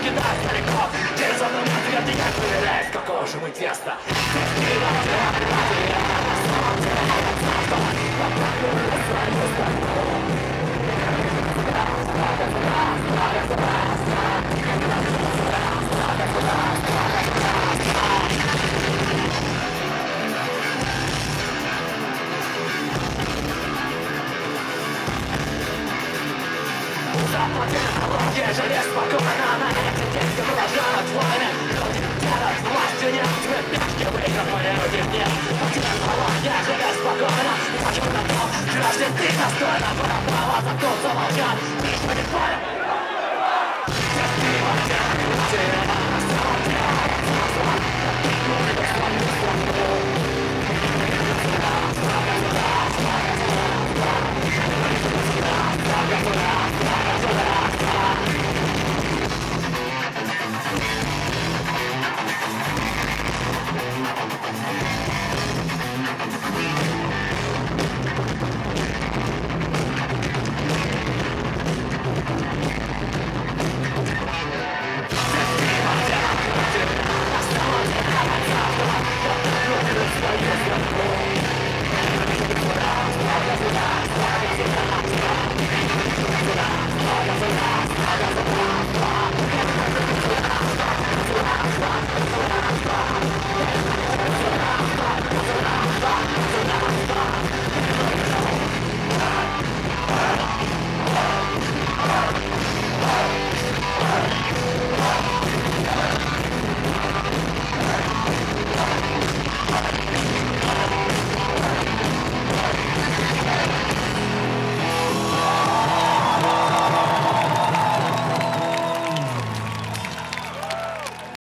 покидать далеко. Через одну минуту я никак проверяю, с какого же мы теста. Заплатили желез спокойно, на эти деньги выложено твоими. Люди делают власти, нет, тебе пешки выигрывали люди нет. Я желез спокойно, не хочу на том, граждан ты достойно, право закон замолчать, ничего не понял. We'll be right back.